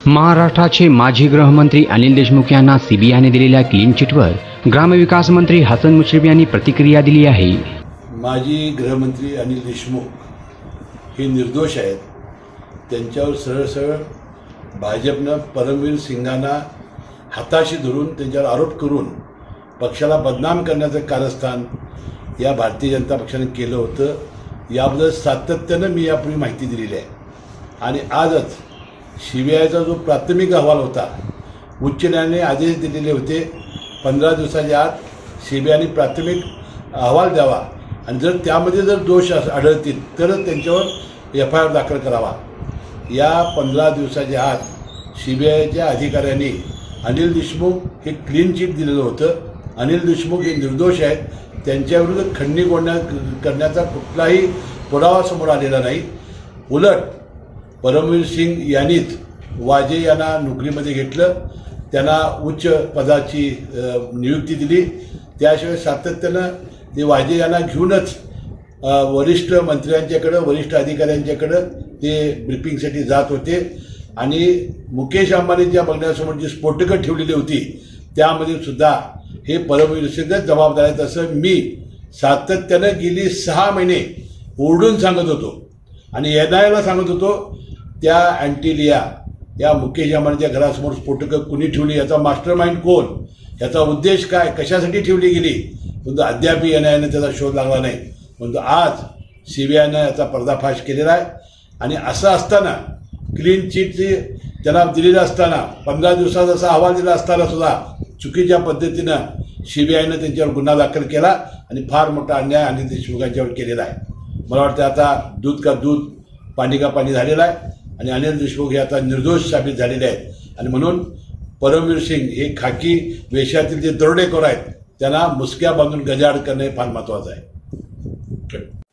महाराष्ट्राचे माजी गृहमंत्री अनिल देशमुख यांना सीबीआयने दिलेल्या क्लीन चिटवर ग्रामविकास मंत्री हसन मुश्रीफ यांनी प्रतिक्रिया दिली आहे। माजी गृहमंत्री अनिल देशमुख हे निर्दोष आहेत। त्यांच्यावर सरळ भाजपनं परमवीर सिंगांना हाताशी धरून त्यांच्यावर आरोप करून पक्षाला बदनाम करण्याचं कारस्थान या भारतीय जनता पक्षाने केलं होतं। याबद्दल सातत्यानं मी यापूर्वी माहिती दिलेली आहे आणि आजच सीबीआयचा जो प्राथमिक अहवाल होता, उच्च न्यायालयाने आदेश दिलेले होते 15 दिवसाच्या आत सीबीआयने प्राथमिक अहवाल द्यावा आणि जर त्यामध्ये जर दोष आढळतील तरच त्यांच्यावर एफआयआर दाखल करावा। या 15 दिवसाच्या आत सीबीआयच्या अधिकाऱ्यांनी अनिल देशमुख हे क्लीन चिट दिलेलं होतं। अनिल देशमुख हे निर्दोष आहेत, त्यांच्याविरुद्ध खंडणी करण्याचा कुठलाही पुरावा समोर आलेला नाही। उलट परमवीर सिंग यांनीच वाजे यांना नोकरीमध्ये घेतलं, त्यांना उच्च पदाची नियुक्ती दिली। त्याशिवाय सातत्यानं ते वाजे यांना घेऊनच वरिष्ठ मंत्र्यांच्याकडे वरिष्ठ अधिकाऱ्यांच्याकडे ते ब्रीफिंगसाठी जात होते आणि मुकेश अंबानींच्या बंगल्यासमोर जी स्फोटकं ठेवलेली होती त्यामध्ये सुद्धा हे परमवीर सिंगच जबाबदार आहेत असं मी सातत्यानं गेली 6 महिने ओरडून सांगत होतो आणि एनआयएला सांगत होतो। त्या अँटिलिया या मुकेश अंबानीच्या घरासमोर स्फोटकं कुणी ठेवली, याचा मास्टर माइंड कोण, याचा उद्देश काय, कशासाठी ठेवली गेली, परंतु अद्याप एनआयएने त्याचा शोध लागला नाही। परंतु आज सीबीआयनं याचा पर्दाफाश केलेला आहे आणि असं असताना क्लीन चिटची त्यांना दिलेलं असताना 15 दिवसाचा असा अहवाल दिला असताना सुद्धा चुकीच्या पद्धतीनं सीबीआयनं त्यांच्यावर गुन्हा दाखल केला आणि फार मोठा अन्याय अनिल देशमुखांच्यावर केलेला आहे। मला वाटतं आता दूध का दूध पाणी का पाणी झालेलं आहे आणि अनिल देशमुख हे आता निर्दोष साबित झालेले आहेत आणि म्हणून परमवीर सिंग हे खाकी वेशातील जे दरोडेखोर आहेत त्यांना मुसक्या बांधून गजाआड करणे फार महत्त्वाचं आहे।